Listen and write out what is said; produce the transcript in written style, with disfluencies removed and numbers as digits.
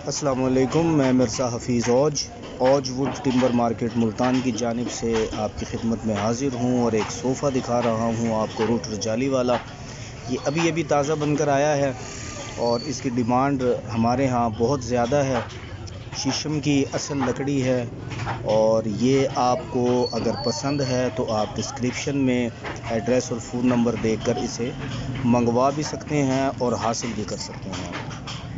अस्सलामुअलैकुम, मैं मिर्ज़ा हफ़ीज़ औज वुड टिम्बर मार्केट मुल्तान की जानिब से आपकी खिदमत में हाज़िर हूँ और एक सोफ़ा दिखा रहा हूँ आपको रूटर जाली वाला। ये अभी अभी ताज़ा बनकर आया है और इसकी डिमांड हमारे यहाँ बहुत ज़्यादा है। शीशम की असल लकड़ी है और ये आपको अगर पसंद है तो आप डिस्क्रिप्शन में एड्रेस और फ़ोन नंबर देकर इसे मंगवा भी सकते हैं और हासिल भी कर सकते हैं।